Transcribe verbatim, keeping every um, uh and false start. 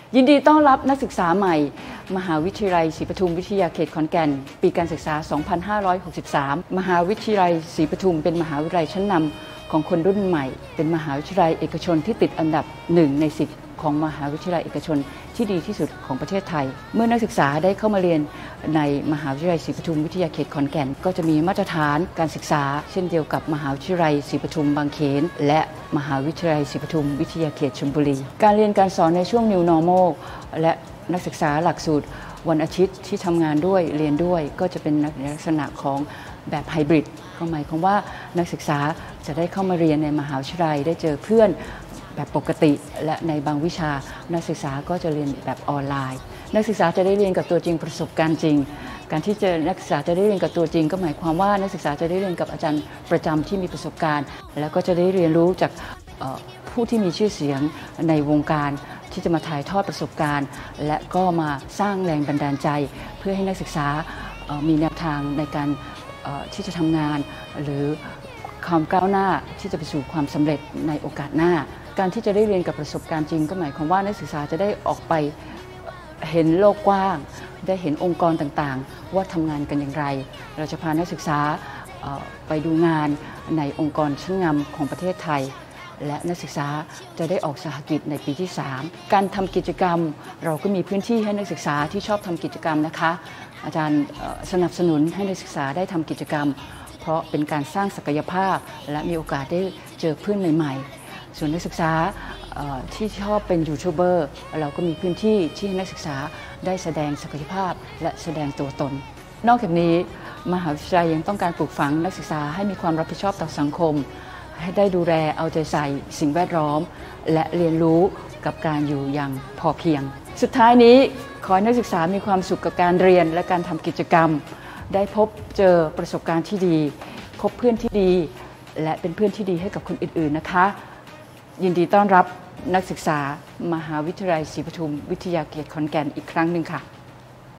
ยินดีต้อนรับนักศึกษาใหม่มหาวิทยาลัยศรีปทุมวิทยาเขตขอนแก่นปีการศึกษา สองพันห้าร้อยหกสิบสาม มหาวิทยาลัยศรีปทุมเป็นมหาวิทยาลัยชั้นนำของคนรุ่นใหม่เป็นมหาวิทยาลัยเอกชนที่ติดอันดับหนึ่งในสิบของมหาวิทยาลัยเอกชนที่ดีที่สุดของประเทศไทยเมื่อนักศึกษาได้เข้ามาเรียนในมหาวิทยาลัยศรีปทุมวิทยาเขตขอนแก่นก็จะมีมาตรฐานการศึกษาเช่นเดียวกับมหาวิทยาลัยศรีปทุมบางเขนและมหาวิทยาลัยศรีปทุมวิทยาเขตชลบุรีการเรียนการสอนในช่วง New Normal และนักศึกษาหลักสูตรวันอาทิตย์ที่ทำงานด้วยเรียนด้วยก็จะเป็นลักษณะของแบบไฮบริดก็หมายความว่านักศึกษาจะได้เข้ามาเรียนในมหาวิทยาลัยได้เจอเพื่อนแบบปกติและในบางวิชานักศึกษาก็จะเรียนแบบออนไลน์นักศึกษาจะได้เรียนกับตัวจริงประสบการณ์จริงการที่จะนักศึกษาจะได้เรียนกับตัวจริงก็หมายความว่านักศึกษาจะได้เรียนกับอาจารย์ประจำที่มีประสบการณ์แล้วก็จะได้เรียนรู้จากผู้ที่มีชื่อเสียงในวงการที่จะมาถ่ายทอดประสบการณ์และก็มาสร้างแรงบันดาลใจเพื่อให้นักศึกษามีแนวทางในการที่จะทำงานหรือความก้าวหน้าที่จะไปสู่ความสำเร็จในโอกาสหน้าการที่จะได้เรียนกับประสบการณ์จริงก็หมายความว่านักศึกษาจะได้ออกไปเห็นโลกกว้างได้เห็นองค์กรต่างๆว่าทำงานกันอย่างไรเราจะพานักศึกษาไปดูงานในองค์กรชั้นนำของประเทศไทยและนักศึกษาจะได้ออกสหกิจในปีที่สามการทำกิจกรรมเราก็มีพื้นที่ให้นักศึกษาที่ชอบทำกิจกรรมนะคะอาจารย์สนับสนุนให้นักศึกษาได้ทำกิจกรรมเพราะเป็นการสร้างศักยภาพและมีโอกาสได้เจอเพื่อนใหม่ๆส่วนนักศึกษาที่ชอบเป็นยูทูบเบอร์เราก็มีพื้นที่ที่ให้นักศึกษาได้แสดงศักยภาพและแสดงตัวตนนอกจากนี้มหาวิทยาลัยยังต้องการปลูกฝังนักศึกษาให้มีความรับผิดชอบต่อสังคมให้ได้ดูแลเอาใจใส่สิ่งแวดล้อมและเรียนรู้กับการอยู่อย่างพอเพียงสุดท้ายนี้ขอให้นักศึกษามีความสุขกับการเรียนและการทำกิจกรรมได้พบเจอประสบการณ์ที่ดีพบเพื่อนที่ดีและเป็นเพื่อนที่ดีให้กับคนอื่นๆนะคะยินดีต้อนรับนักศึกษามหาวิทยาลัยศรีปทุมวิทยาเขตขอนแก่นอีกครั้งหนึ่งค่ะ